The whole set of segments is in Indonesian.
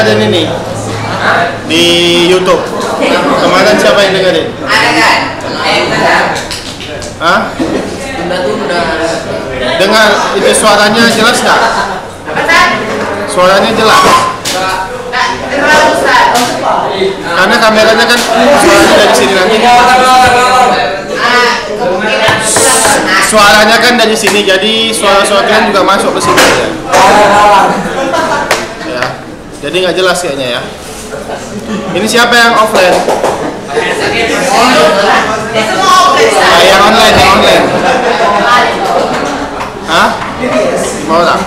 dengerin ini di YouTube? Kemarin siapa yang dengerin? Ada kan? Hah? Tunda-tunda. Dengar itu suaranya jelas nggak? Suaranya jelas. Karena kameranya kan suaranya dari sini nanti. Suaranya kan dari sini, jadi suara-suara kalian juga masuk ke sini ya. Ya. Jadi nggak jelas kayaknya ya. Ini siapa yang offline? Yang online, yang online. Hah? Mau tak?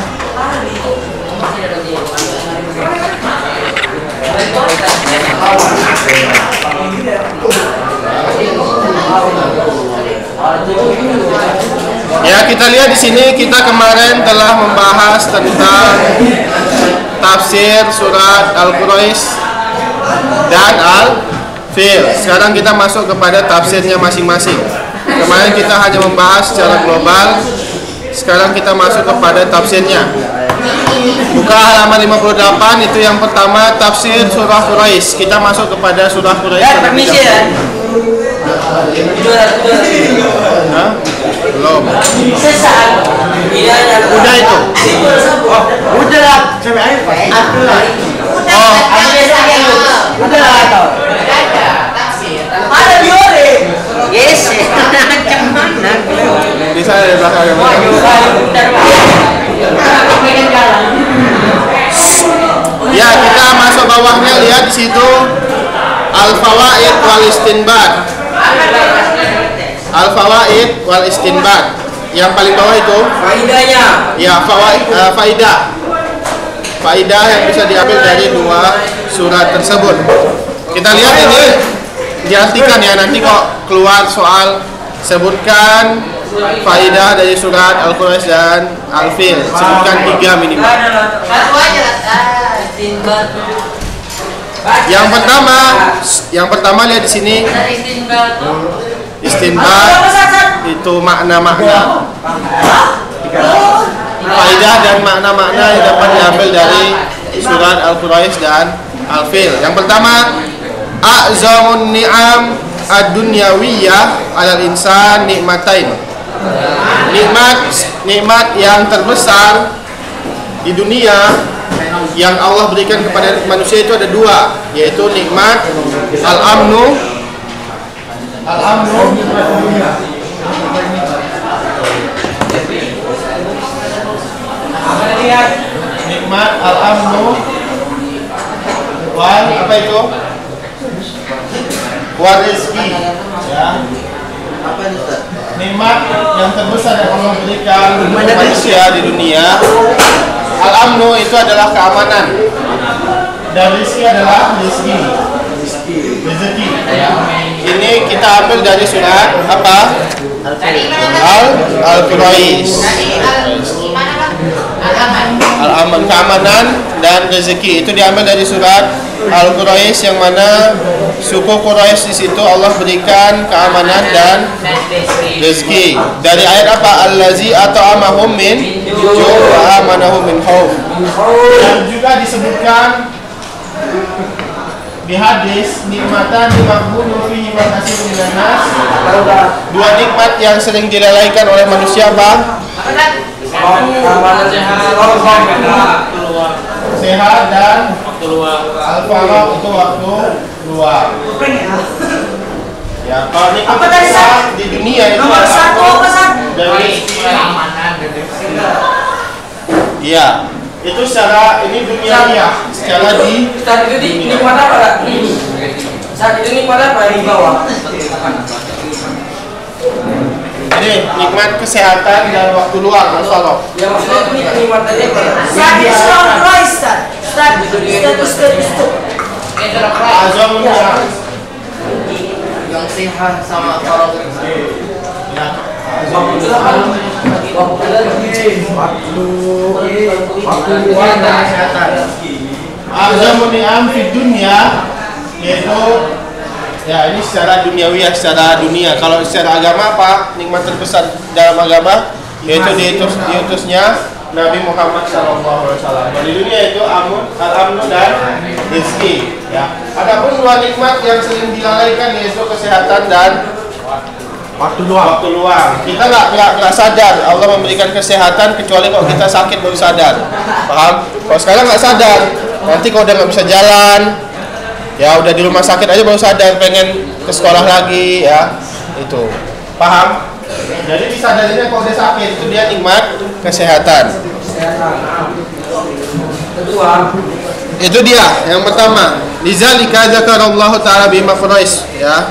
Ya, kita lihat di sini kita kemarin telah membahas tentang tafsir surat Al-Quraisy dan Al-Fil. Sekarang kita masuk kepada tafsirnya masing-masing. Kemarin kita hanya membahas secara global. Sekarang kita masuk kepada tafsirnya. Buka halaman 58, itu yang pertama tafsir surah Quraisy. Kita masuk kepada surah Quraisy. Permisi ya. Hah? Belum. Sesaat. Udah itu. Udah lah, sampai akhir Pak. Oh, Udah lah atau? Ada diore. Yes. Cuman bisa di belakang yang mana? Ya, kita masuk bawahnya, lihat di situ Al-Fawaid wal Istinbat. Al-Fawaid wal Istinbat. Yang paling bawah itu faidahnya. ya faidah. Faidah yang bisa diambil dari dua surat tersebut. Kita lihat ini diartikan ya, nanti kok keluar soal sebutkan faidah dari surat Al-Quraisy dan Al-Fil. Sebutkan 3 minimal. Yang pertama lihat di sini istinbat itu makna-makna. Faidah dan makna-makna yang dapat diambil dari surat Al-Quraisy dan Al-Fil. Yang pertama, a'zamun ni'am ad-dunyawiyah 'alal insan nikmatain. Nikmat yang terbesar di dunia yang Allah berikan kepada manusia itu ada dua, yaitu nikmat al-amnu nikmat al-amnu wal apa itu? Wal rizki ya. Apa itu Ustaz? Nikmat yang terbesar yang Allah berikan kepada manusia di dunia. Al-amnu itu adalah keamanan dan rizki adalah rezeki. Ini kita ambil dari surat apa? Al-Quraisy. Al-aman, keamanan dan rezeki itu diambil dari surat Al-Quraisy, yang mana suku Quraisy di situ Allah berikan keamanan dan rezeki. Dari ayat apa? Allazi at'amahum min ju' wa amanahum min khauf. Dan juga disebutkan di hadis nikmatan dimaghbunu fihi wa katsirun minan nas. Dua nikmat yang sering dilalaikan oleh manusia apa? Sehat dan waktu luang. Al-faragh itu waktu luang. Ya, kalau nikmat di dunia itu dari iya, itu secara ini duniawiah, secara di Saat itu nikmat apa? Saat itu nikmat apa di bawah? ini nikmat kesehatan dan waktu luang, Al-faragh. Ya maksudnya itu nikmat aja. Saat itu seorang Quraisy Ustaz. Azam Yang sehat sama kalau Azamun ni'am fid dunya, yaitu ya ini secara duniawi, ya secara dunia. Kalau secara agama apa nikmat terbesar dalam agama? Yaitu diutusnya Nabi Muhammad SAW. Di dunia itu al-amnu dan rezeki. Ya. Adapun dua nikmat yang sering dilalaikan yaitu kesehatan dan waktu luang. Kita nggak sadar Allah memberikan kesehatan kecuali kalau kita sakit baru sadar. Paham? Kalau sekarang nggak sadar, nanti kalau udah nggak bisa jalan, ya udah di rumah sakit aja baru sadar pengen ke sekolah lagi, ya itu. Paham? Jadi disadarinya kalau udah sakit itu dia nikmat kesehatan. Kedua, itu dia yang pertama. Lidzalika dzakarallahu ta'ala bima Quraish, ya.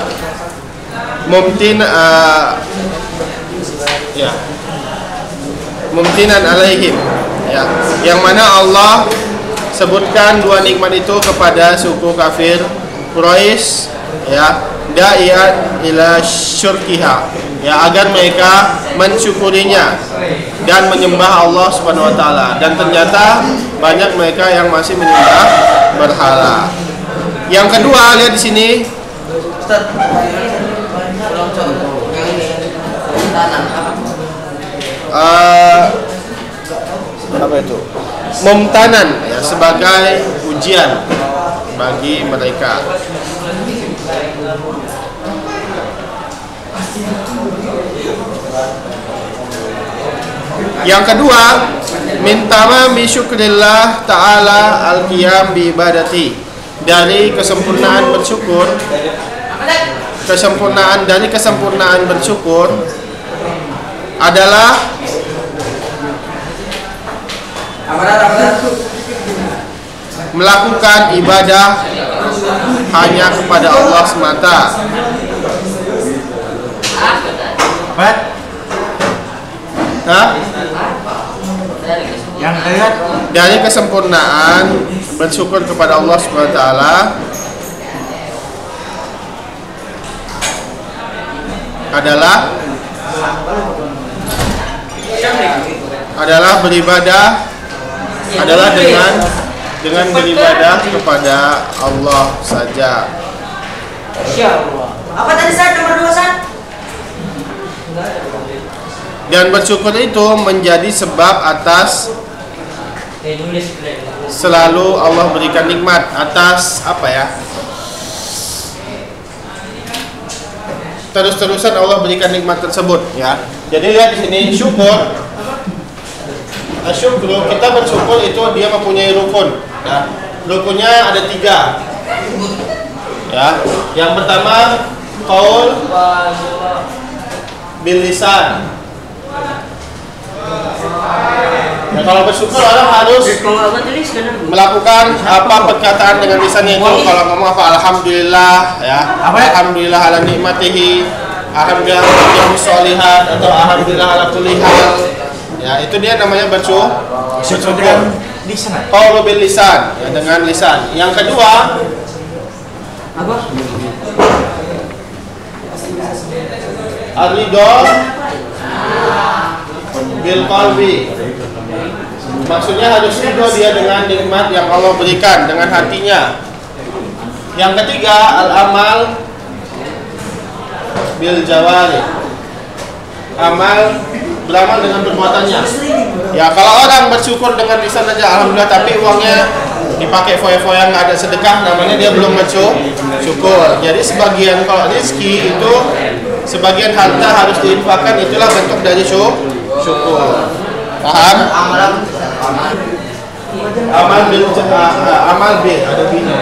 Mumtinan alaihim, ya, yang mana Allah sebutkan dua nikmat itu kepada suku kafir Quraisy, ya, da'iyan ila syurkiha, ya, agar mereka mensyukurinya dan menyembah Allah Subhanahu wa taala. Dan ternyata banyak mereka yang masih menyembah berhala. Yang kedua, lihat di sini. Ustaz, contoh yang ini tanah apa itu? Mumtanan, ya, sebagai ujian bagi mereka. Yang kedua, mintama mi syukrillah ta'ala al-qiyam bi ibadati. Dari kesempurnaan bersyukur, kesempurnaan bersyukur adalah melakukan ibadah hanya kepada Allah semata. Yang lihat dari kesempurnaan bersyukur kepada Allah Subhanahu wa taala adalah beribadah dengan beribadah kepada Allah saja. Apa tadi Ustaz nomor 2 Ustaz? Dan bersyukur itu menjadi sebab atas selalu Allah berikan nikmat, atas apa ya? Terus-terusan Allah berikan nikmat tersebut, ya. Jadi lihat di sini syukur. Syukur, kita bersyukur itu dia mempunyai rukun, ya. Rukunnya ada 3, ya. Yang pertama qaul bil lisan. Ya, kalau bersyukur orang harus melakukan apa perkataan dengan lisannya itu. Kalau ngomong apa, alhamdulillah, ya, alhamdulillah ala nikmatihi, alhamdulillah ala sholihat, atau alhamdulillah ala kulli hal. Ya, itu dia namanya bersyukur. Qaul bil lisan, ya, dengan lisan. Yang kedua, apa? ar-ridha bil qalbi. Maksudnya harus ridho dia dengan nikmat yang Allah berikan dengan hatinya. Yang ketiga, al-amal bil jawari. Beramal dengan perbuatannya. Ya, kalau orang bersyukur dengan lisan aja alhamdulillah, tapi uangnya dipakai foya-foya, nggak ada sedekah, namanya dia belum bersyukur. Jadi sebagian, kalau rezeki itu sebagian harta harus diinfakkan, itulah bentuk dari syukur. Paham? Amal bil ada bina.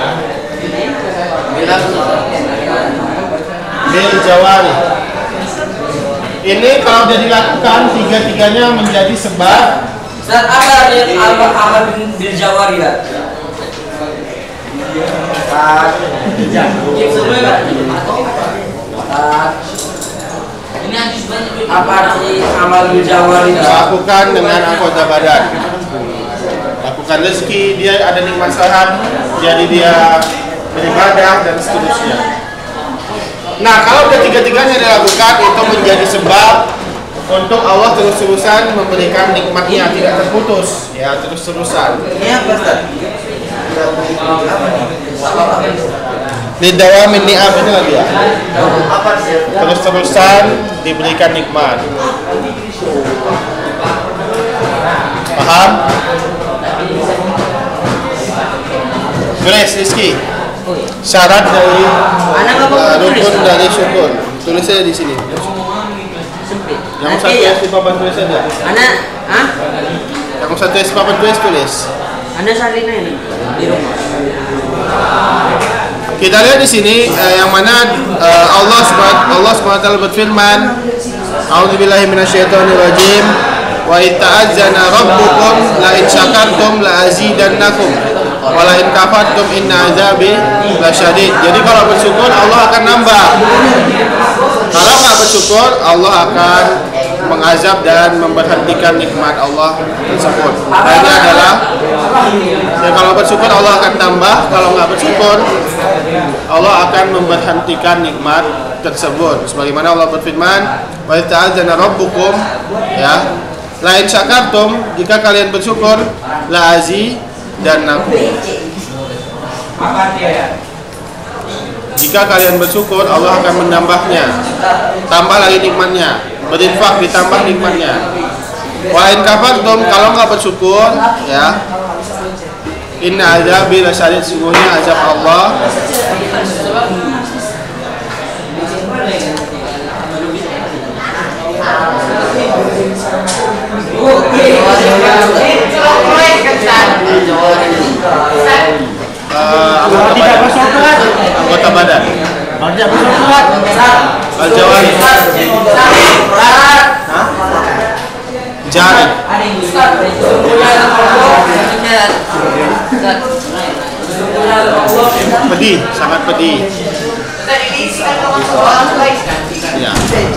Bil jawari. Ini kalau sudah dilakukan, tiga-tiganya menjadi sebab. Ustaz, apa artinya amal bil jawari ya? Apa arti amal bil jawari? Lakukan dengan anggota badan. Lakukan rezeki, dia ada nikmat sehat, jadi dia beribadah dan seterusnya. Nah, kalau udah tiga-tiganya dilakukan, itu menjadi sebab untuk Allah terus-terusan memberikan nikmatnya, tidak terputus, ya, terus-terusan. Ini apa Ustaz? Lidawamin ni'am ini lagi ya. Terus-terusan diberikan nikmat. Paham? Tulis Rizky. Syarat dari rukun dari syukur. Tulis saja di sini. Yang usah tulis di papan tulis saja. Anak, hah? Yang usah tulis di papan tulis. Anak Sarina ini di rumah. Kita lihat di sini yang mana Allah SWT berfirman, A'udzubillahi minasyaitonirrajim. Wa itta'adzana rabbukum la in syakartum la azidannakum wa la in kafartum inna azabi lasyadid. Jadi kalau bersyukur Allah akan nambah. Kalau nggak bersyukur Allah akan mengazab dan memberhentikan nikmat Allah tersebut. Ini adalah kalau bersyukur Allah akan tambah, kalau nggak bersyukur Allah akan memberhentikan nikmat tersebut. Sebagaimana Allah berfirman, wa ta'adzana rabbukum, ya, la in syakartum, jika kalian bersyukur, la azidannakum. Jika kalian bersyukur Allah akan menambahnya, tambah lagi nikmatnya, berinfak ditambah nikmatnya. Wa in kafartum, kalau nggak bersyukur, ya, inna azabi lasyadid, sungguhnya azab Allah anggota badan al-jawari jari pedih, sangat pedih ya.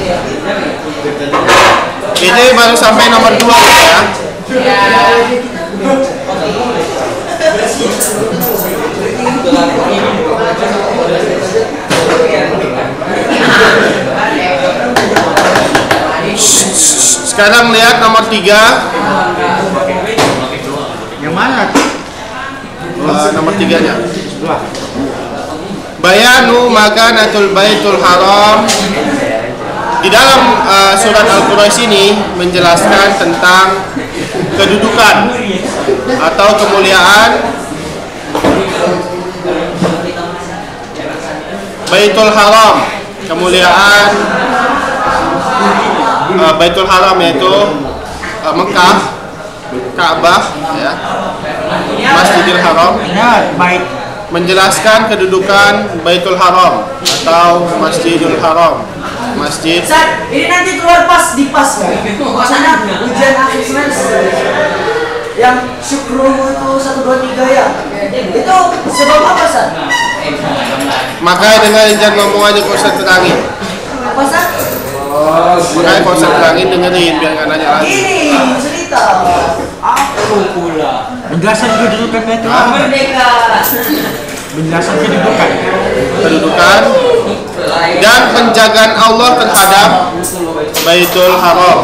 Ini baru sampai nomor 2 ya. Sekarang lihat nomor 3. Yang mana? Nomor 3-nya. Bayanu makanatul baitul haram. Di dalam surat Al-Quraisy ini menjelaskan tentang kedudukan atau kemuliaan Baitul Haram, kemuliaan Baitul Haram yaitu Mekah, Ka'bah, ya, Masjidil Haram. Menjelaskan kedudukan Baitul Haram atau Masjidil Haram, masjid. Sat, ini nanti keluar pas di pas. Sana ujian akhir semester. Yang syukrumu itu 1 2 3 ya. Itu sebab apa, Sat? Makanya dengan jangan ngomong aja kok Ustaz terangin. Apa, Sat? Makanya kok Ustaz terangin dengerin biar nggak nanya lagi. Ini cerita. Aku pula. Penjelasan kedudukan Baitul Haram. Merdeka. Penjelasan Kedudukan dan penjagaan Allah terhadap Baitul Haram.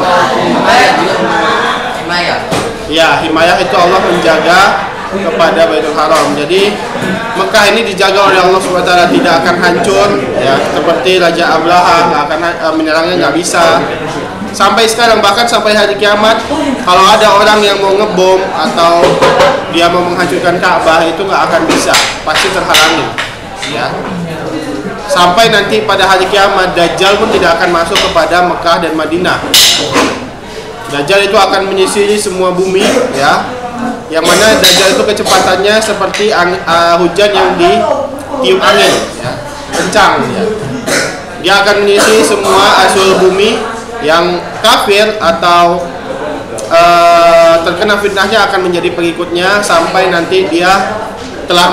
Ya, himayah itu Allah menjaga kepada Baitul Haram. Jadi Mekah ini dijaga oleh Allah SWT, tidak akan hancur, ya, seperti Raja Abraha nggak akan menyerangnya, nggak bisa. Sampai sekarang, bahkan sampai hari kiamat, kalau ada orang yang mau ngebom atau dia mau menghancurkan Ka'bah itu nggak akan bisa, pasti terhalangi, ya. Sampai nanti pada hari kiamat Dajjal pun tidak akan masuk kepada Mekah dan Madinah. Dajjal itu akan menyisiri semua bumi, ya. Yang mana Dajjal itu kecepatannya seperti hujan yang ditiup angin, ya, kencang, ya. Dia akan menyisiri semua seluruh bumi. Yang kafir atau terkena fitnahnya akan menjadi pengikutnya sampai nanti dia telah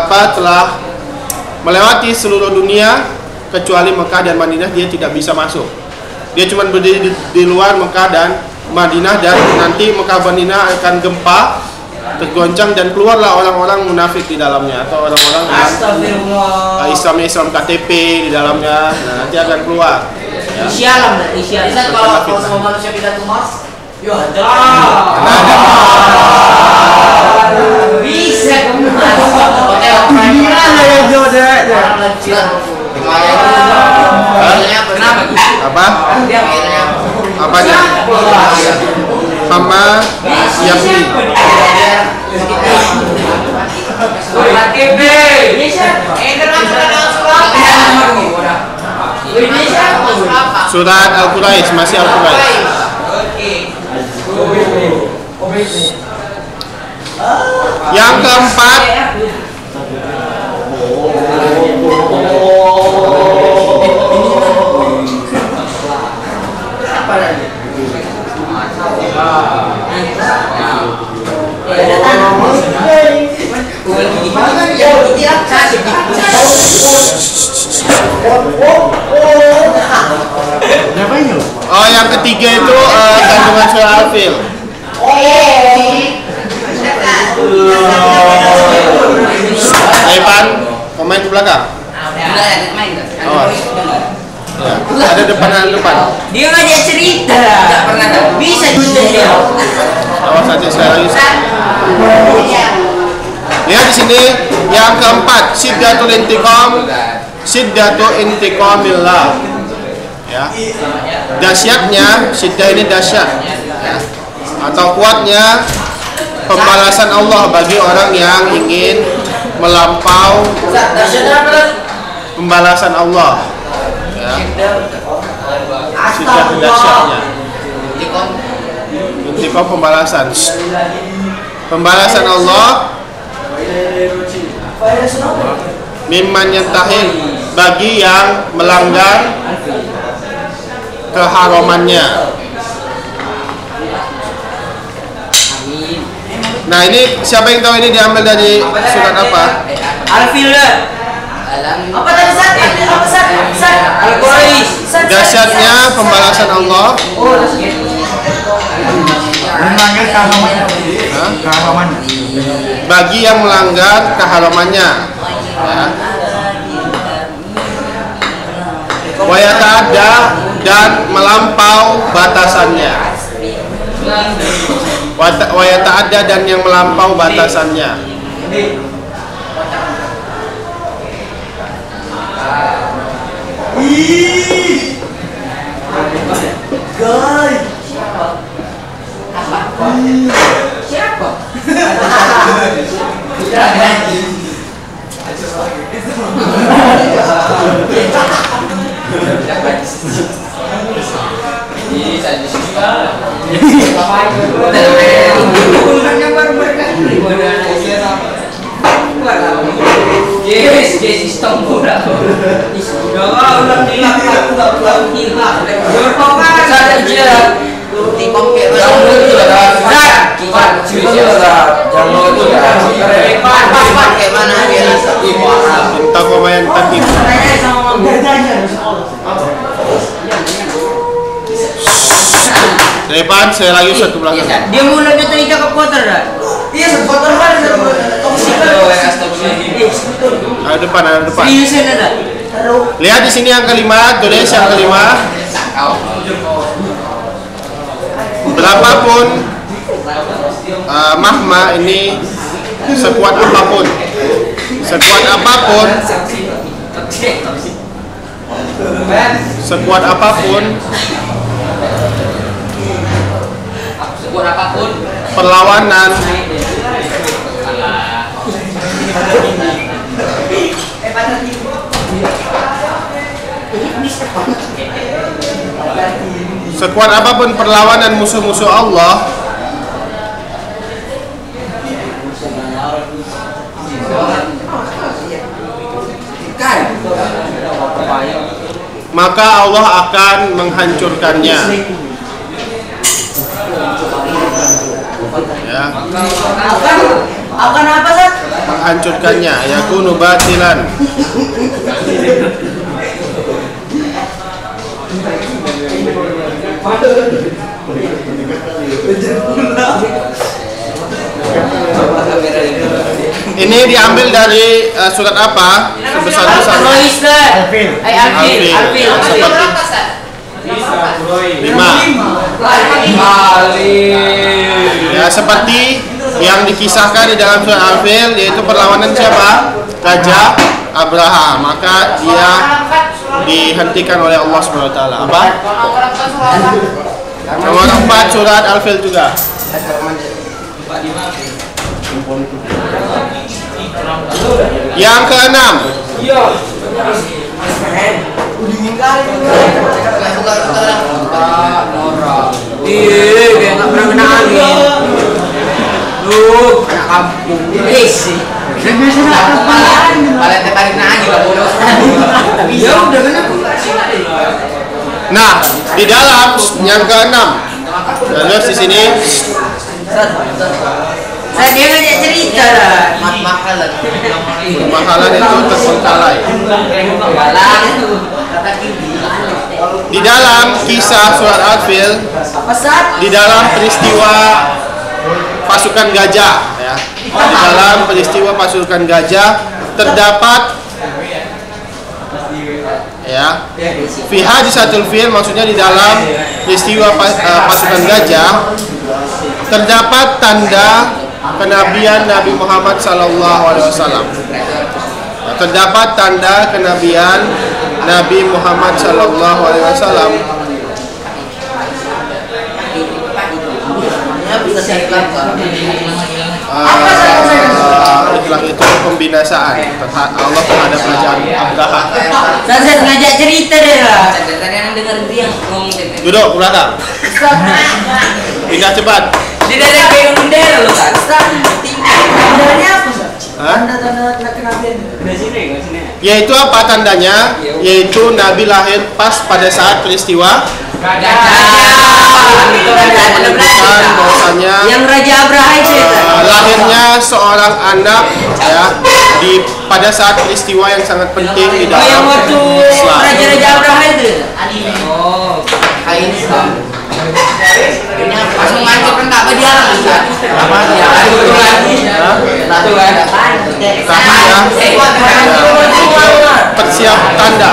melewati seluruh dunia kecuali Mekah dan Madinah. Dia tidak bisa masuk. Dia cuma berdiri di luar Mekah dan Madinah, dan nanti Mekah Madinah akan gempa, tergoncang, dan keluarlah orang-orang munafik di dalamnya atau orang-orang yang Islam KTP di dalamnya. Nah, nanti akan keluar. Ya. Isyalam, Isyalam. Kalau sama manusia pidato Mars, yo ada. Bisa kemas. Hotel Prime. Kenapa? Apanya? Hama Jabri. Surat Al-Quraisy, masih Al-Quraisy. Yang keempat, oh yang ketiga itu kandungan surah Al-Fil. Ivan, komen ke belakang. Oh. Ya. Ada depan. Dia ngajak cerita. Enggak pernah bisa juga dia. Awas aja saya lagi. Lihat di sini yang keempat, Syiddatul intiqamillah. Ya. Dahsyatnya, syiddah ini dahsyat. Ya. Atau kuatnya pembalasan Allah bagi orang yang ingin melampau pembalasan Allah. Ya. Syiddah dahsyatnya. Intiqam pembalasan Allah mimman yantahil bagi yang melanggar keharamannya. Nah ini siapa yang tahu ini diambil dari surat apa? Al-Fil. Apa tadi Al-Quraisy. Dahsyatnya pembalasan Allah. Melanggar keharamannya. Bagi yang melanggar keharamannya. Ya. Wa yata'adda dan melampau batasannya. Wa yata'adda dan yang melampau batasannya. Siapa? Entah komen tadi. Depan saya lagi satu belakang. Dia mau lanjut tadi ke kotor dah. Iya, kotor kan Ada depan. Seriusan ada. Lihat di sini yang kelima, tulis yang kelima. Berapapun mahma ini sekuat apapun sekuat apapun perlawanan sekuat apapun perlawanan musuh-musuh Allah, maka Allah akan menghancurkannya. Ya. Akan apa sih? Menghancurkannya, yakunu batilan. Ini diambil dari surat apa? Sebesar-besarnya Al-Fil. Ya, seperti yang dikisahkan di dalam surat Al-Fil, yaitu perlawanan siapa? Raja Abraha. Maka dia dihentikan oleh Allah SWT. Apa? Nomor 4 surat Al-Fil juga. Yang keenam, kayak nggak pernah kena angin. Duh, anak kampung. Sih. Malah tertarik nanya lah bolos. Ya udah benar. nah di dalam yang keenam, terus di sini Saya dia ngajak cerita lah. mahalan itu terbengkalai. Di dalam kisah surat Al-Fil, Apa saat? di dalam peristiwa pasukan gajah, ya, di dalam peristiwa pasukan gajah terdapat, ya, fi hadisatul fil, maksudnya di dalam peristiwa pasukan gajah terdapat tanda kenabian Nabi Muhammad SAW. Terdapat tanda kenabian Nabi Muhammad SAW. Ikhlaq itu pembinasaan Allah terhadap kerajaan Abraha. Saya ngajak cerita deh lah. Duduk belakang. Pindah cepat. Tidak ada kayak bendera loh kan? Tandanya apa sih? Hah? Tanda kenabian. Yaitu apa tandanya? Yaitu Nabi lahir pas pada saat peristiwa bahwasanya yang Raja Abraha itu lahirnya seorang anak, ya, pada saat peristiwa yang sangat penting di yang dalam waktu Islam. Raja Abraha itu. Oh, pas memancing kan tak dia lah. Persiap tanda.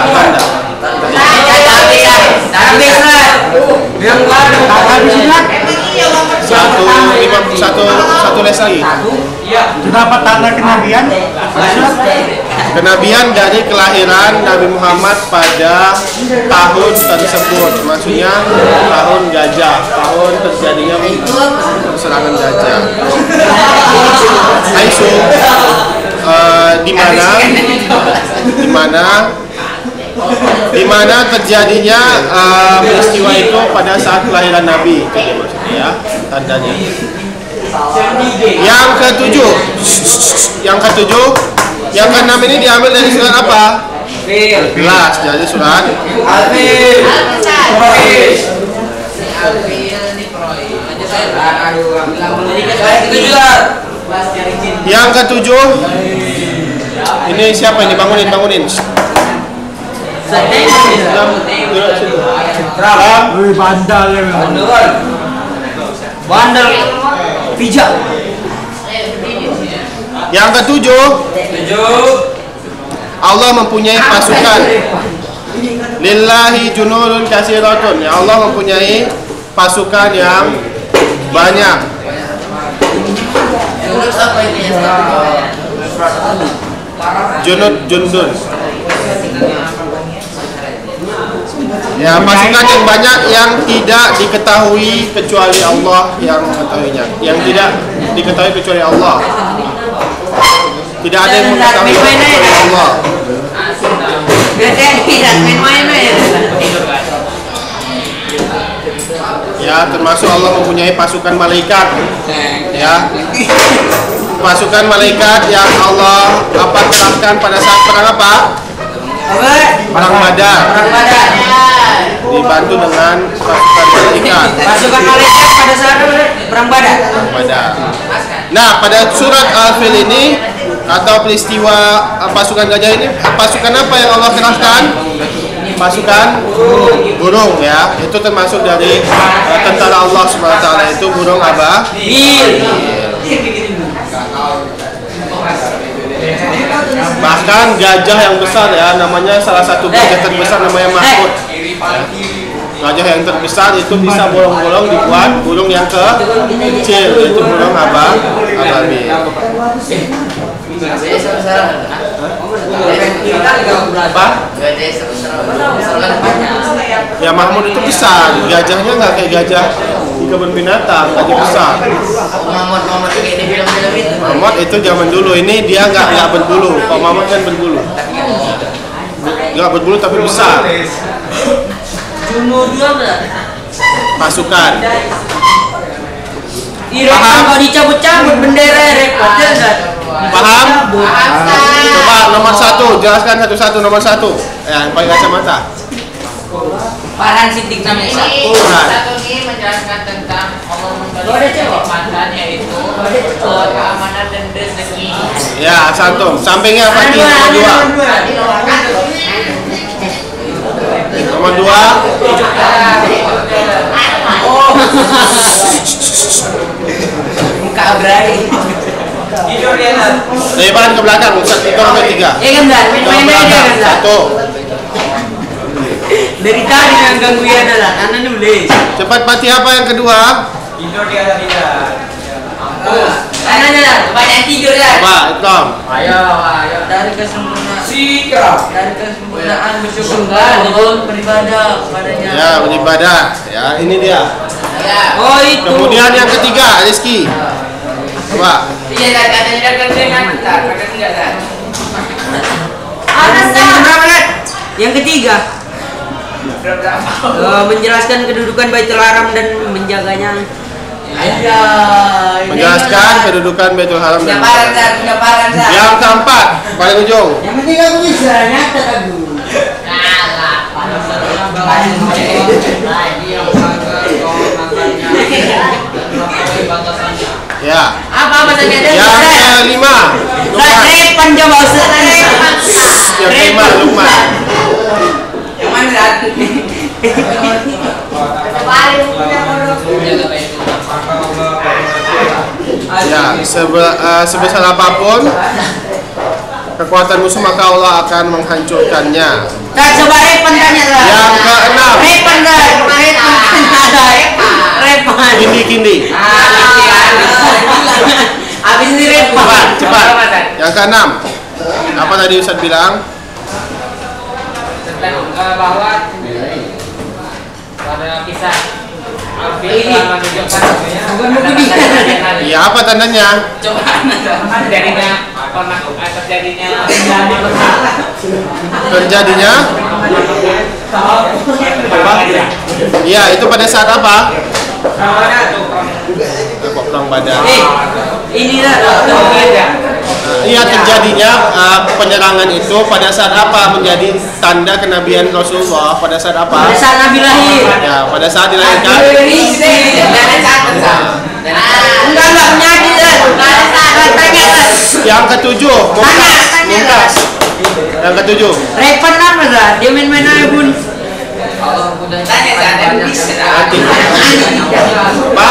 Satu les lagi. Terdapat tanda kenabian. Kenabian dari kelahiran Nabi Muhammad pada tahun tersebut, maksudnya tahun gajah, tahun terjadinya serangan gajah. Aisyah, di mana terjadinya peristiwa itu pada saat kelahiran Nabi, itu maksudnya, ya, tandanya. Yang ketujuh, yang keenam ini diambil dari surat apa? Gelas, jadi surat yang ketujuh. Ini siapa ini? Bangunin. Wih, bandal ya. Bandel pijak. Yang ketujuh, Allah mempunyai pasukan. Lillahi junurun kasiratun. Ya, Allah mempunyai pasukan yang banyak. Jundun. Ya, pasukan yang banyak yang tidak diketahui kecuali Allah yang mengetahuinya. Yang tidak diketahui kecuali Allah. Tidak ada yang mengetahui kecuali Allah. Ya, termasuk Allah mempunyai pasukan malaikat. Ya, pasukan malaikat yang Allah kerahkan pada saat perang apa? Perang Badar. Dibantu dengan pasukan malaikat. Pasukan malaikat pada saat perang Badar. Nah, pada surat Al-Fil ini atau peristiwa pasukan gajah ini, pasukan apa yang Allah kerahkan? Pasukan burung, ya. Itu termasuk dari tentara Allah SWT, itu burung apa? Bahkan gajah yang besar, ya, namanya salah satu gajah terbesar namanya Mahmud. Gajah yang terbesar itu bisa bolong-bolong dibuat burung yang kecil, yaitu burung apa? Ababil. Apa? Ya, Mahmud itu besar, gajahnya nggak kayak gajah di kebun binatang, gajah besar. Mamut kayak di film-film itu. Mamut itu zaman dulu, ini dia nggak berbulu. Kalau mamut kan berbulu. Nggak berbulu tapi besar. Umur 2 Pasukan. Paham? Kalau dicabut-cabut bendera repot ya kan? Paham? Coba nomor 1, jelaskan satu-satu nomor 1. Yang pakai kacamata. Farhan Siddiq namanya. Satu ini menjelaskan tentang Allah memberi kenikmatan yaitu keamanan dan rezeki. Ya, satu. Sampingnya Fatih nomor 2. Nomor 2. Muka Abrai. Dari depan ke belakang, itu nomor 3. Ya kan Zat, main-main aja kan Zat. 1. Dari tadi yang ganggu ya adalah Anda nulis. Cepat Fatih, apa yang kedua? Ananya banyak tidur ya. Coba, itu. Ayo. Dari kesempurnaan bersyukur beribadah kepadanya. Ya, beribadah. Ya, ini dia. Oh itu. Kemudian yang ketiga, Rizky. Coba. Iya, katanya dengan tidak. Yang ketiga. Menjelaskan kedudukan Baitul Haram dan menjaganya. Menjelaskan kedudukan Baitul Haram dan Pendaparan. yang keempat, paling ujung. Yang penting aku bisa nyata aku. Ya. Apa tadi ada? Yang kelima, Lukman. Repan coba Ustaz. Yang kelima, Lukman. Yang mana? Ya, sebesar apapun kekuatan musuh maka Allah akan menghancurkannya. Nah, coba Repan tanya lah. Yang keenam, Repan dah. Repan. Kindi. Habis ini Repan. Cepat. Yang keenam, apa tadi Ustaz bilang? Bahwa pada kisah Alfil menunjukkan Iya, apa tandanya? Terjadinya Iya, itu pada saat apa? Perang Badar. Inilah Iya, terjadinya penyerangan itu pada saat apa menjadi tanda kenabian Rasulullah? Pada saat apa? pada saat Nabi lahir. Ya, pada saat dilahirkan. Enggak penyakit kan? Yang ketujuh, Mumtaz. Yang ketujuh. Repan apa dah? Dia main-main aja bun. Nanti. Apa?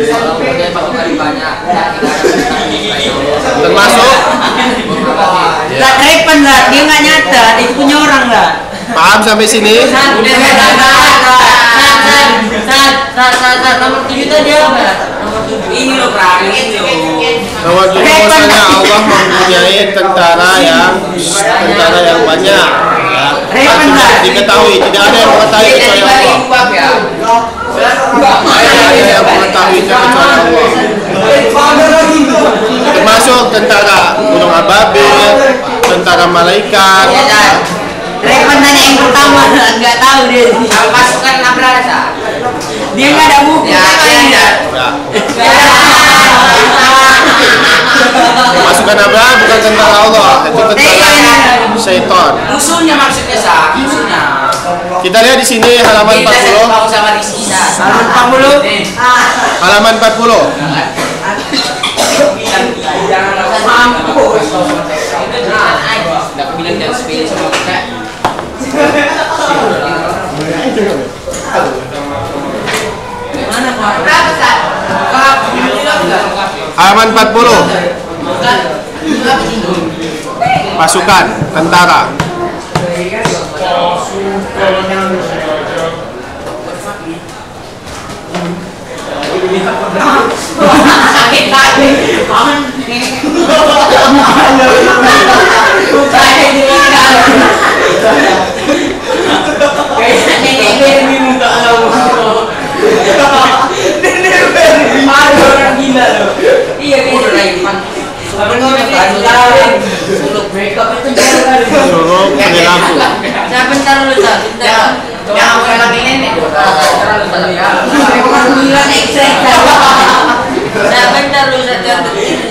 Termasuk Lah Repan lah, dia nggak nyata, dia punya orang lah. paham sampai sini? Nomor 7 tadi apa? Ini loh perangin loh. Nomor 7 bahwasanya Allah mempunyai tentara yang banyak. Ya. Diketahui, tidak ada yang mengetahui kecuali Allah. Tidak ada yang mengetahui kecuali Allah. Termasuk tentara gunung ababil, tentara malaikat. Repan tanya yang pertama, nggak tahu dia. Pasukan Nabrasa. Dia nggak ada buku. Ya. Pasukan Abraham bukan tentara Allah, itu tentara syaitan. Musuhnya maksudnya musuhnya. Kita lihat di sini halaman 40. Sama Rizky Halaman 40. Halaman 40. Aku bilang jangan sepele sama kita. Mana Pak? Halaman 40. Pasukan tentara. Sakit lagi. Kayaknya ini muka lo. Suluk Makeup itu jangan. suruh perilaku. Saya bentar dulu, bentar. Jangan orang ini nih. Saya bentar dulu, saya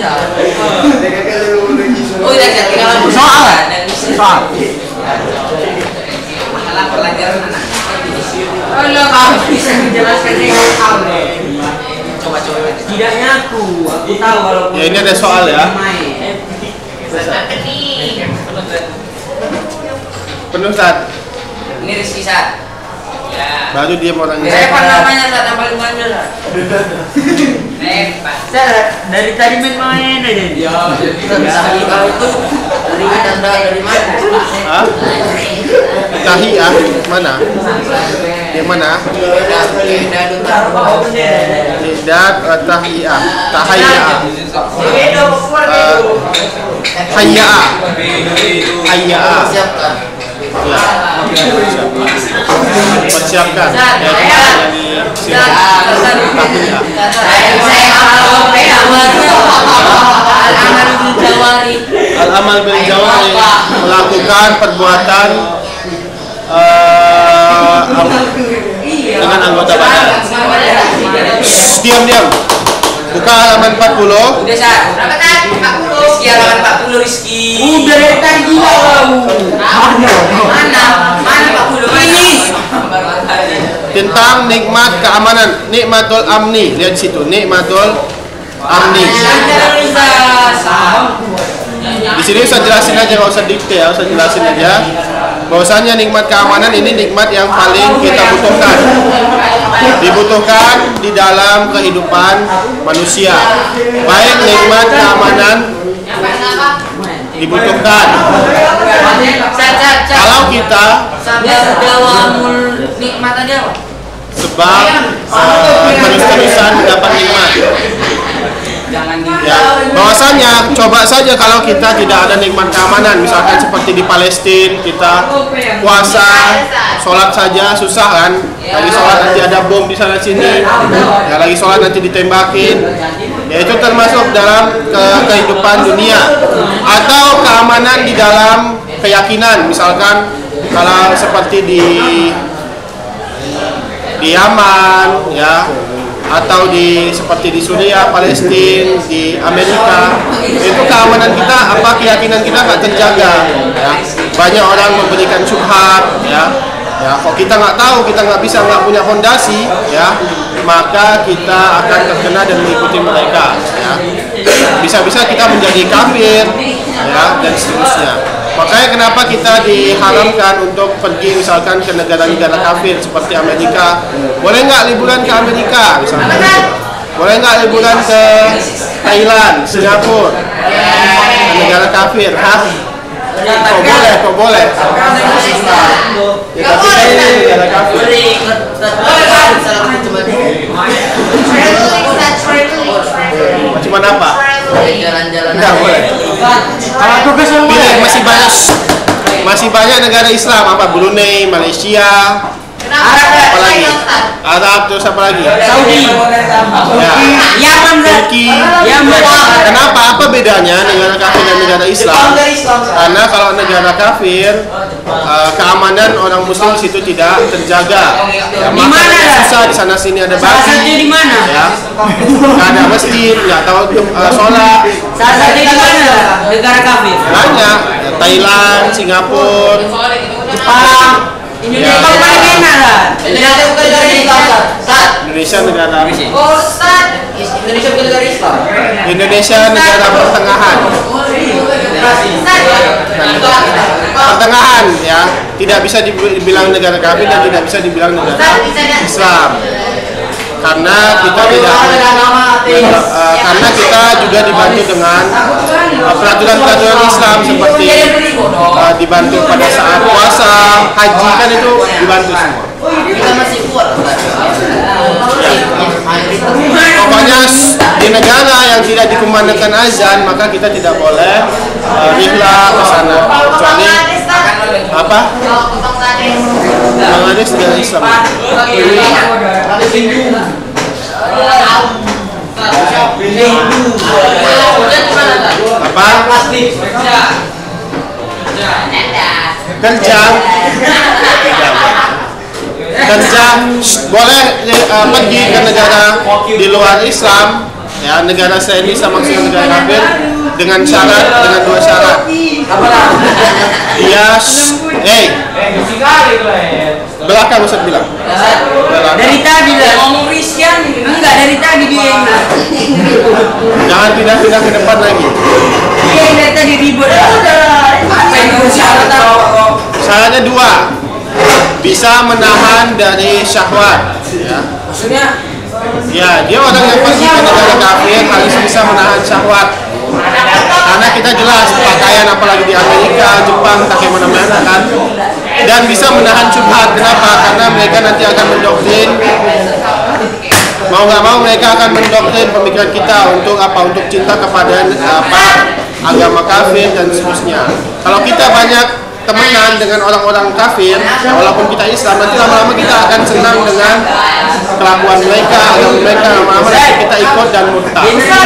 oh ya, soal. Masalah pelajaran anak. Kalau kamu bisa menjelaskan dengan kamu. Coba-coba. Tidaknya aku tahu kalau Ya ini ada soal ya. Penuh Sat. Ini Rizky Sat. Ya. Baru dia orangnya. Saya apa namanya Sat yang paling manja Sat? dari tadi main aja. Ya, jadi kalau itu dari tanda dari mana? Hah? Tahiyah mana? Di mana? Lidat tahiyah. Tahiyah. Hayya. Hayya. Ya. Persiapkan. Al-amal bil jawari, melakukan perbuatan dengan anggota badan. Diam. Buka halaman 40. Udah Sat. Berapa Sat? 40. Rizky halaman 40 Rizky. Udah dari tadi Mana 40? Ini. Tentang nikmat keamanan, nikmatul amni. Lihat di situ, nikmatul amni. Di sini saya jelasin aja, nggak usah dikte ya, saya jelasin aja. Bahwasanya nikmat keamanan ini nikmat yang paling kita butuhkan. Dibutuhkan di dalam kehidupan manusia. Baik nikmat keamanan dibutuhkan. Kalau kita nikmat aja. sebab terus-terusan mendapat nikmat. Ya, bahwasanya coba saja kalau kita tidak ada nikmat keamanan, misalkan seperti di Palestina kita puasa, sholat saja susah kan? Lagi sholat nanti ada bom di sana sini, ya lagi sholat nanti ditembakin. Ya itu termasuk dalam kehidupan dunia atau keamanan di dalam keyakinan, misalkan kalau seperti di Yaman, ya, atau seperti di Suriah, Palestina, di Amerika, itu keamanan kita, keyakinan kita nggak terjaga, ya. Banyak orang memberikan syubhat, ya, kok kita nggak tahu, kita nggak punya fondasi, ya, maka kita akan terkena dan mengikuti mereka, ya. Bisa-bisa kita menjadi kafir, ya, dan seterusnya. Makanya kenapa kita diharamkan untuk pergi misalkan ke negara-negara kafir seperti Amerika. Boleh nggak liburan ke Amerika misalkan? Boleh nggak liburan ke Thailand, Singapura, ke negara kafir? Hah? Kok boleh? Ya, tapi saya negara kafir. Cuman apa? Jalan-jalan. Enggak boleh. Kalau tugas yang Pilih, masih banyak negara Islam, apa Brunei, Malaysia, apa lagi? Arab, terus apa lagi? Saudi. Ya. Yaman. Turki. Yaman. Kenapa? Apa bedanya negara kafir dan negara Islam? Karena kalau negara kafir, keamanan orang Muslim di situ tidak terjaga. Ya, makanannya susah, di sana sini ada babi. Di mana? Ya, nggak ada masjid, nggak tahu sholat. Salah satu di mana? Negara kafir. Banyak, ya, Thailand, Singapura, Jepang. Indonesia paling enak lah. Indonesia bukan negara Islam, Sat. Indonesia negara Oh, Sat. Indonesia bukan negara Islam. Indonesia negara pertengahan. Pertengahan, ya, tidak bisa dibilang negara kafir dan tidak bisa dibilang negara Islam. Karena kita tidak karena kita juga dibantu dengan peraturan-peraturan Islam seperti dibantu pada saat puasa, haji, kan itu dibantu semua. Kita masih kuat. Pokoknya di negara yang tidak dikumandangkan azan maka kita tidak boleh rihlah ke sana kecuali apa? Bangladesh negara Islam. Apa? kerja boleh pergi ke negara di luar Islam, ya, negara selain Islam maksudnya negara kafir, dengan dua syarat. Dia belakang Ustaz bilang. Dari tadi lah ngomong Christian, enggak dari tadi dia yang jangan pindah-pindah ke depan lagi. Dia yang tadi ribut. Apa itu syarat apa? Syaratnya dua, bisa menahan dari syahwat. Ya. Maksudnya? Ya, dia orang yang pergi ke negara kafir harus bisa menahan syahwat. Karena kita jelas pakaian apalagi di Amerika, Jepang, tak kemana-mana kan. Dan bisa menahan syubhat. Kenapa? Karena mereka nanti akan mendoktrin. Mau nggak mau mereka akan mendoktrin pemikiran kita untuk apa? Untuk cinta kepada agama kafir dan seterusnya. Kalau kita banyak temenan dengan orang-orang kafir, ya, walaupun kita Islam, nanti lama-lama kita akan senang dengan kelakuan mereka, agama mereka, lama-lama nanti kita ikut dan murtad.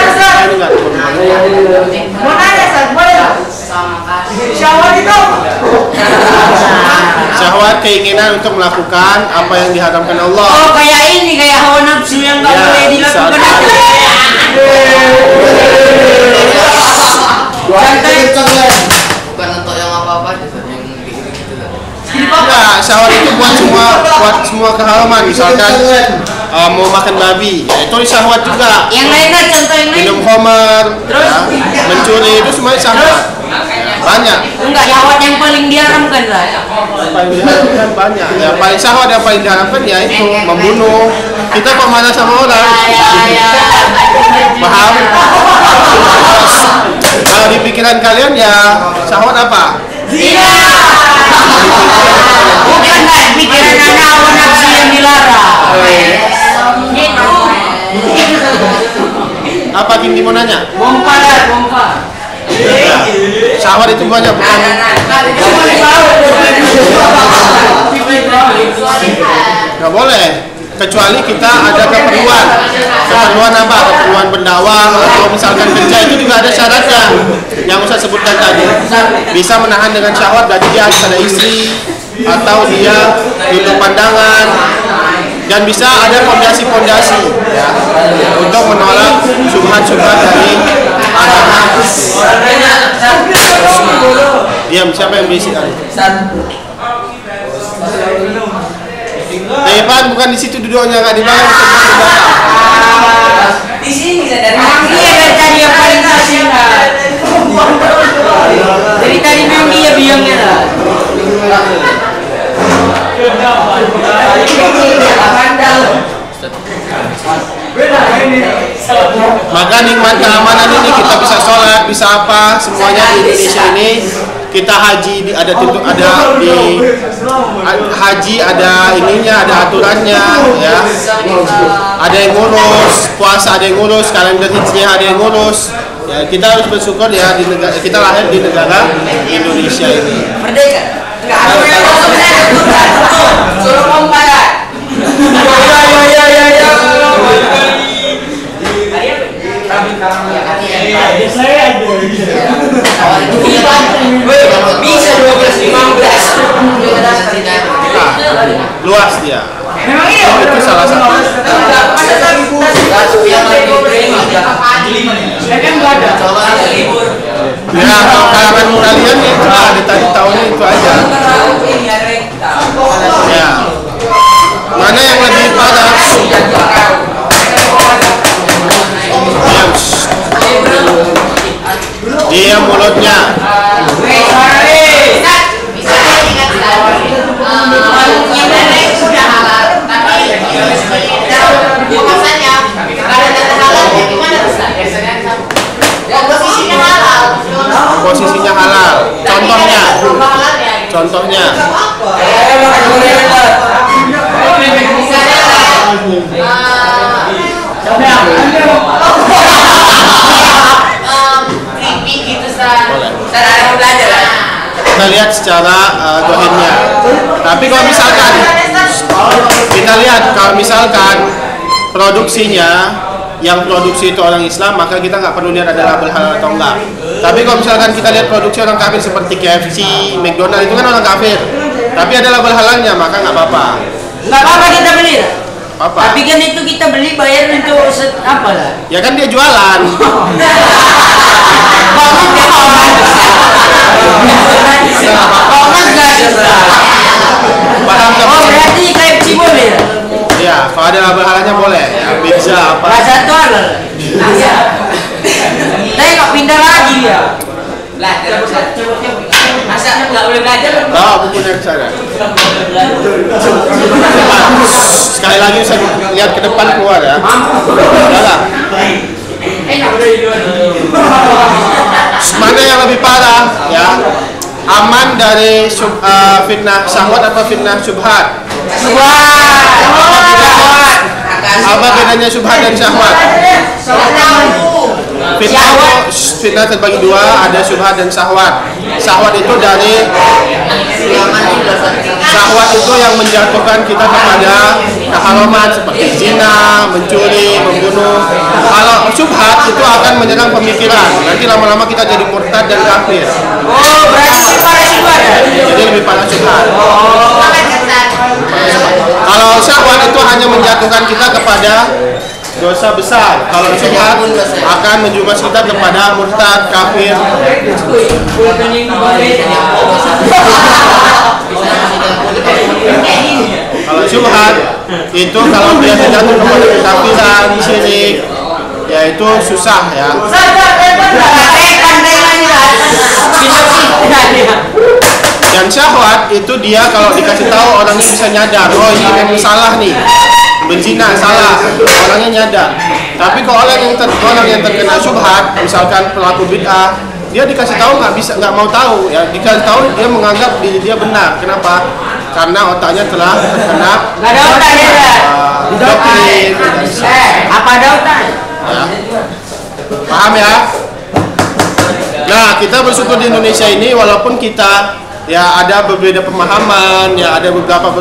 Mau nanya, Ustaz, boleh nggak? Syahwat itu? Syahwat keinginan untuk melakukan apa yang diharamkan Allah. Oh, kayak ini, kayak hawa nafsu yang nggak boleh dilakukan. Bukan untuk yang apa-apa gitu, yang gitu-gitu lah. Enggak, syahwat itu buat semua keharaman. Misalkan mau makan babi, ya, itu syahwat juga. Yang lainnya, contoh yang lain. Minum khamar, ya, mencuri, itu semuanya syahwat. Banyak. Enggak, syahwat yang paling diharamkan lah. Paling diharamkan banyak. Ya, paling syahwat yang paling diharamkan ya itu membunuh. Kita pemarah sama orang. Paham? Kalau di pikiran kalian ya syahwat apa? Zina. Bukan lah, pikiran anak hawa nafsu yang dilarang. Apa Kindi mau nanya? Bompa. Ya. Syahwat itu banyak bukan? Nggak boleh. Kecuali kita ada keperluan apa? Keperluan berdakwah atau misalkan kerja, itu juga ada syaratnya yang Ustaz sebutkan tadi. Bisa menahan dengan syahwat, berarti dia harus ada istri atau dia tutup pandangan, dan bisa ada fondasi-fondasi, ya, untuk menolak syubhat-syubhat dari agama. Diam, siapa yang berisik tadi? Depan bukan di situ duduknya, nggak di belakang. Di sini dari tadi yang paling kasih lah. Dari tadi memang dia biangnya lah. Maka nikmat keamanan ini kita bisa sholat, bisa apa, semuanya di Indonesia ini. Kita haji ada di haji ada ininya, ada aturannya, ya. Ada yang ngurus puasa, ada yang ngurus kalender hijriah, ada yang ngurus. Ya, kita harus bersyukur ya di negara kita lahir di negara Indonesia ini. Merdeka. Enggak ada yang suruh kompak. Bisa 12-15. Luas dia. Memang iya. Itu salah satu. Ya, kalau kalangan kalian itu ada tadi tahunnya itu aja. Ya. Mana yang lebih parah? Dia mulutnya. Posisinya halal. Contohnya. Kita lihat secara dohirnya. Tapi kalau misalkan kita lihat kalau misalkan produksinya yang produksi itu orang Islam, maka kita nggak perlu lihat ada label halal atau enggak. Tapi kalau misalkan kita lihat produksi orang kafir seperti KFC, McDonald itu kan orang kafir, tapi ada label halalnya, maka nggak apa-apa. Nggak apa-apa kita beli. Apa? Tapi kan itu kita beli bayar untuk apa lah? Ya kan dia jualan. Paham nggak? Oh berarti KFC boleh ya? Ya, kalau ada label halalnya boleh. Ya, pizza apa? Rasa itu halal. Saya nggak pindah lagi ya. Masa nggak boleh belajar? Bawa bukunya ke sana. Sekali lagi saya lihat ke depan keluar ya. Udah. Mana yang lebih parah ya? Aman dari fitnah syahwat atau fitnah syubhat? Apa bedanya syubhat dan syahwat? Fitnah terbagi dua, ada syubhat dan syahwat. Syahwat itu dari syahwat itu yang menjatuhkan kita kepada keharaman seperti zina, mencuri, membunuh. Kalau syubhat itu akan menyerang pemikiran. Nanti lama-lama kita jadi murtad dan kafir. Oh berarti parah syubhat ya? Jadi lebih parah syubhat. Kalau syahwat itu hanya menjatuhkan kita kepada dosa besar. Kalau syubhat akan menjumas kita kepada murtad, kafir. Kalau syubhat itu kalau dia terjatuh kepada kekafiran, syirik, ya itu susah ya. Dan syahwat itu dia kalau dikasih tahu orangnya bisa nyadar, oh ini memang salah nih, berzina salah, orangnya nyadar. Tapi kalau orang yang terkena syubhat, misalkan pelaku bid'ah, dia dikasih tahu nggak mau tahu ya, dikasih tahu dia menganggap diri dia benar. Kenapa? Karena otaknya telah terkena doktrin. Apa ada otak? Ya. Paham ya? Nah, kita bersyukur di Indonesia ini walaupun kita ya ada berbeda pemahaman, ya ada beberapa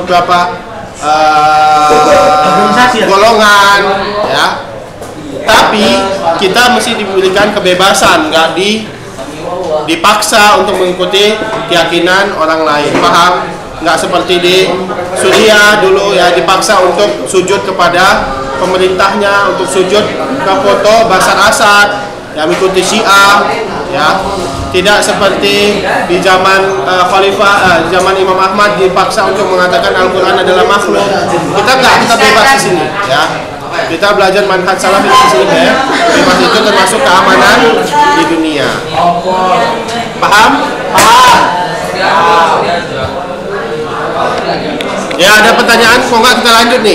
golongan, ya. Tapi kita mesti diberikan kebebasan, nggak dipaksa untuk mengikuti keyakinan orang lain. Paham? Nggak seperti di Suriah dulu ya, dipaksa untuk sujud kepada pemerintahnya, untuk sujud ke foto Bashar Assad, ya mengikuti Syiah, ya. Tidak seperti di zaman zaman Imam Ahmad dipaksa untuk mengatakan Al-Quran adalah makhluk. Kita nggak, kita bebas di sini, ya. Kita belajar manhaj salaf di sini, ya. Bebas itu termasuk keamanan di dunia. Paham? Paham. Ya, ada pertanyaan? Kok nggak kita lanjut nih?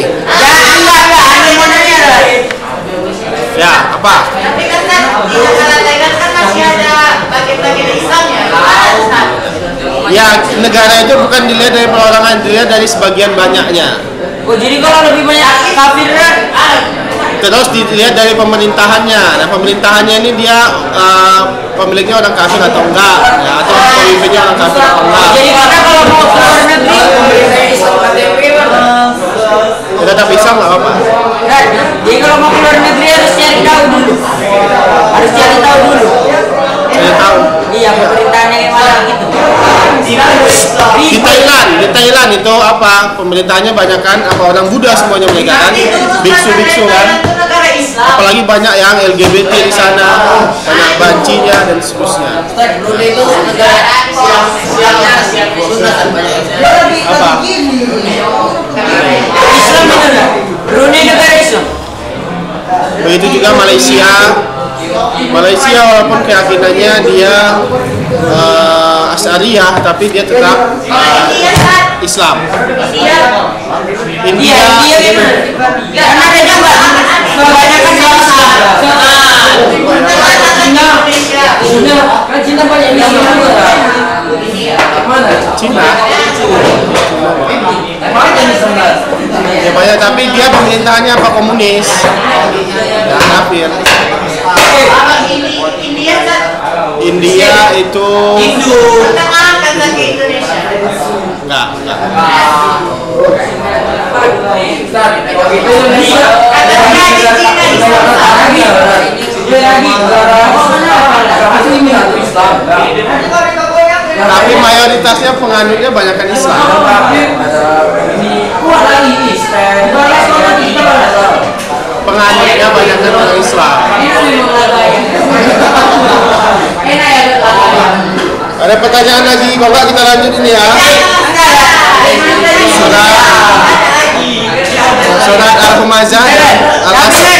Ya, apa? Tapi kan di negara lain kan masih ada bagian-bagian Islamnya. Ya, negara itu bukan dilihat dari perorangan, dilihat dari sebagian banyaknya. Oh jadi kalau lebih banyak kafir Terus dilihat dari pemerintahannya. Nah, pemerintahannya ini dia pemiliknya orang kafir atau enggak, ya, atau pemimpinnya orang kafir atau enggak. jadi karena kalau mau ke luar negeri Ya, tetap Islam nggak apa-apa. jadi kalau mau ke luar negeri harus cari tahu dulu, Saya tahu. iya pemerintahannya gimana gitu. Di Thailand itu apa? Pemerintahnya banyak kan apa orang Buddha semuanya mereka kan, biksu-biksu kan. Apalagi banyak yang LGBT di sana, banyak bancinya dan seterusnya. Apa? Islam itu dah. Brunei negara Islam. Begitu juga Malaysia. Malaysia walaupun keyakinannya dia Asy'ariyah, tapi dia tetap Islam. India gimana? Karena ada juga kebanyakan Islam. Cina banyak Islam juga. Cina. Ya banyak, tapi dia pemerintahannya apa komunis? Ya kafir. India itu Tengah kan ke Indonesia. Enggak. Tapi mayoritasnya penganutnya banyakkan Islam. Penganutnya banyakkan orang Islam. Ada pertanyaan lagi? Kalau nggak kita lanjut ini ya. Surat Al-Humazah dan Al-Asr.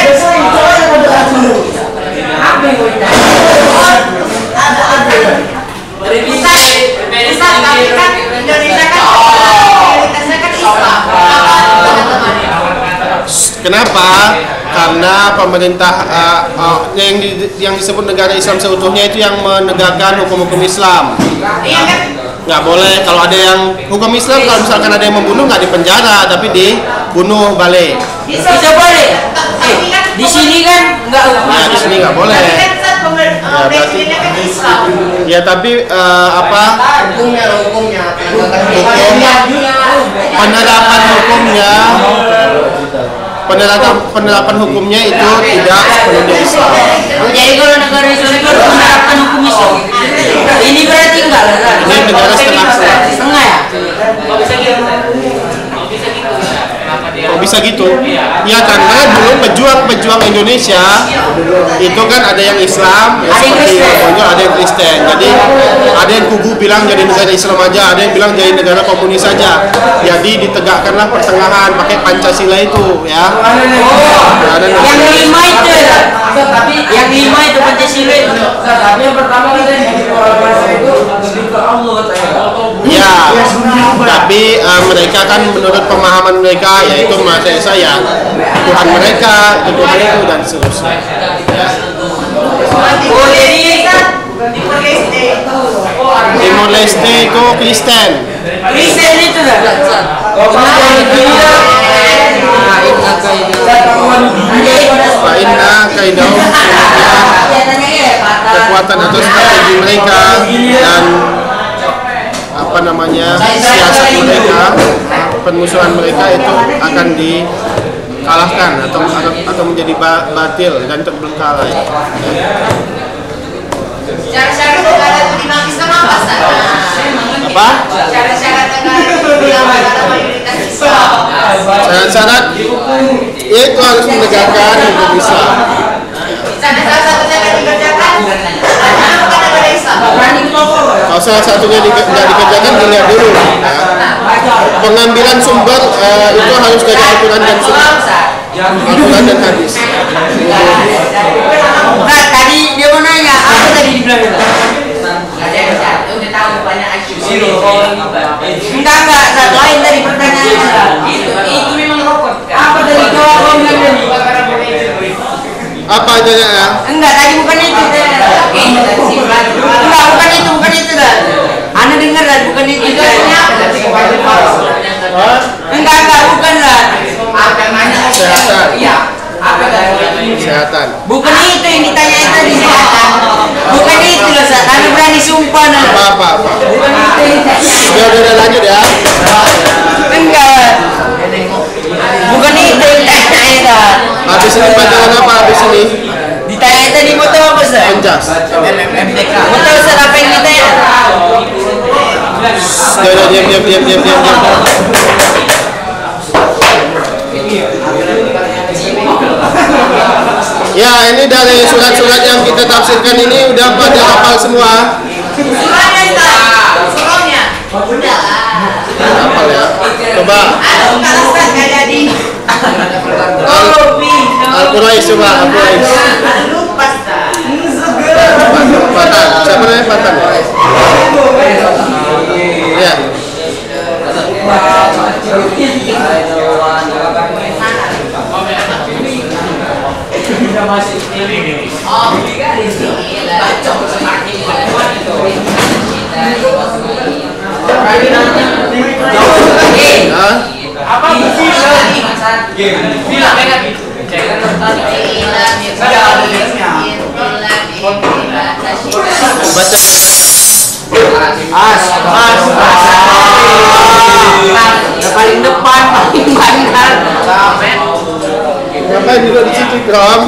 Kenapa? Karena pemerintah yang disebut negara Islam seutuhnya itu yang menegakkan hukum-hukum Islam. Nggak boleh kalau ada yang hukum Islam, kalau misalkan ada yang membunuh nggak dipenjara tapi dibunuh balik. Bisa boleh. Di sini kan nggak. Ya di sini nggak boleh. Ya berarti. Ya tapi hukum penerapan hukumnya. Penerapan hukumnya itu tidak sepenuhnya Islam. Jadi kalau negara Islam itu menerapkan hukum Islam, ini berarti enggak lah. Ini negara setengah ya. Kok bisa gitu? Ya karena dulu pejuang Indonesia itu kan ada yang Islam, ya seperti Bonjol, ada yang Kristen. Jadi ada yang kubu bilang jadi negara Islam aja, ada yang bilang jadi negara komunis saja. Jadi ditegakkanlah pertengahan pakai Pancasila itu, ya. Yang lima itu, yang lima itu Pancasila itu. Tapi yang pertama kita itu lebih ke Allah. Ya, tapi mereka kan menurut pemahaman mereka yaitu Maha Esa ya Tuhan mereka, Tuhan itu dan seterusnya. Ya. Timor Leste itu Kristen. Kristen itu dah. Fa'inna kaidahum, kekuatan atau strategi mereka dan siasat mereka, permusuhan mereka itu akan dikalahkan atau menjadi batil dan terbengkalai. Syarat-syarat negara itu di Pakistan apa, Ustaz? Apa? Syarat-syarat negara itu di negara mayoritas Islam. Syarat-syarat itu harus menegakkan hukum Islam. Misalnya salah satunya yang dikerjakan, karena bukan negara Islam. Kalau salah satunya tidak dikerjakan, dilihat dulu. Ya. Pengambilan sumber itu harus dari Al-Quran dan Sunnah. Al-Quran dan hadis. Nah, tadi dia mau nanya apa tadi dibilang itu? Udah tahu banyak IQ. Enggak, satu lain tadi pertanyaannya. Itu memang rokok. Apa tadi jawaban tadi? Apa adanya ya? Enggak, tadi bukan itu. Enggak, bukan itu dah. Anda dengar dah, bukan itu. Enggak, bukan dah. Kesehatan. Iya. Kesehatan. Bukan itu yang ditanya tadi. Bukan itu loh, Sat. Anda berani sumpah nah. Apa. Bukan itu. Udah lanjut ya. Enggak. Bukan itu yang ditanya dah. Habis ini pelajaran apa habis ini? Ditanya tadi mau tahu apa, Sat? Penjas. Mau tahu, Sat, apa yang ditanya? Diam. Ya, ini dari surat-surat yang kita tafsirkan ini udah pada hafal semua. Surahnya. Udah. Hafal ya. Coba. Al-Quraish coba Al-Quraish. Fatan. Siapa namanya Fatan? Ya. Apa Baca. paling depan, paling bandar. Ngapain juga di situ, Bram?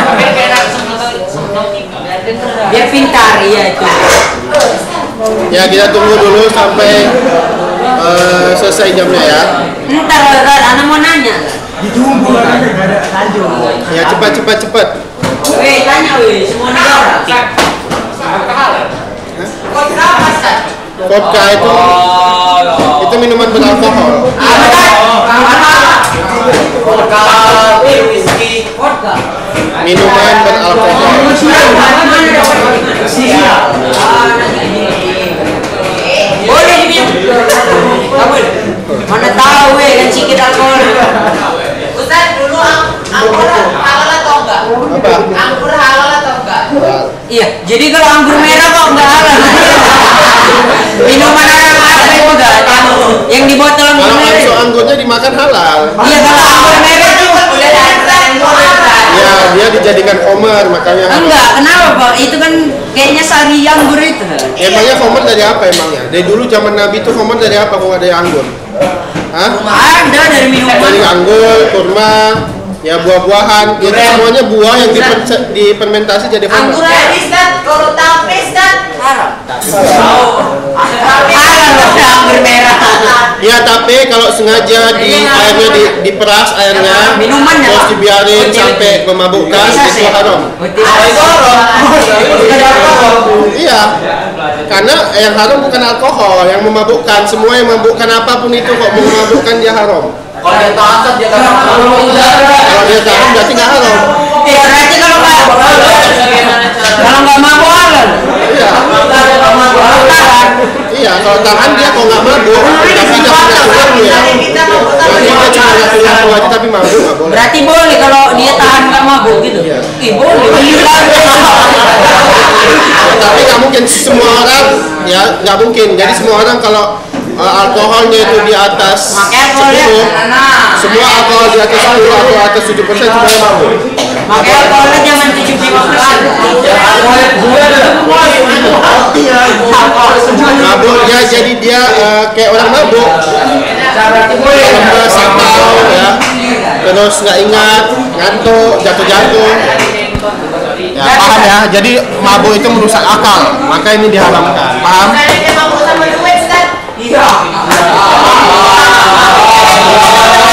Dia pintar, iya itu. Ya kita tunggu dulu sampai selesai jamnya ya. Ntar, anak mau nanya. Ditunggu kan enggak ada lanjut. Ya cepat. Weh, tanya weh, semua negara. Vodka itu minuman beralkohol. Minuman beralkohol. Boleh diminum. Mana tahu weh kan sedikit alkohol. Ustaz, dulu anggur halal atau enggak? Apa? Anggur halal atau enggak? Iya, jadi kalau anggur merah kok enggak halal. Minuman orang apa itu enggak? Yang di botol anggur Kalau merah. langsung anggurnya dimakan halal. Iya, kalau anggur merah itu Udah Ya dia dijadikan homer makanya. enggak. Kenapa, Pak? Itu kan kayaknya sari anggur itu. Emangnya homer dari apa emangnya? Dari dulu zaman Nabi itu homer dari apa kok dari anggur? Hah? Ada dari minuman. Dari anggur, kurma, ya buah-buahan, itu semuanya buah yang difermentasi jadi anggur homer. habis kan? Kalau tapis kan? Haram. Halal ada anggur merah. Ya tapi kalau sengaja airnya diperas airnya, Minuman ya, terus Pak? dibiarin sampai memabukkan itu haram. Iya, karena yang haram bukan alkohol, yang memabukkan. Semua yang memabukkan apapun itu kok memabukkan dia haram. Kalau dia tahan dia kan Kalau dia tahan berarti nggak haram. Ya, berarti kalau nggak mabuk halal. Iya. Iya, kalau tahan dia kok nggak mabuk, tapi nggak punya perilaku ya. Berarti dia cuma nggak perilaku aja tapi mabuk nggak boleh. Berarti boleh kalau dia tahan nggak mabuk gitu. Iya. Ih, boleh. Tapi nggak mungkin semua orang ya nggak mungkin. Jadi semua orang kalau alkoholnya itu di atas Makanya kalau 10, semua alkohol di atas 10 atau atas 7% semuanya mabuk. Makanya kalau jangan 75%. Mabuk ya, jadi dia kayak orang mabuk, lemes, sakau ya, terus nggak ingat, ngantuk, jatuh. Ya paham ya. Jadi mabuk itu merusak akal, maka ini diharamkan. Paham? Dia mabuk sama duit kan? Iya.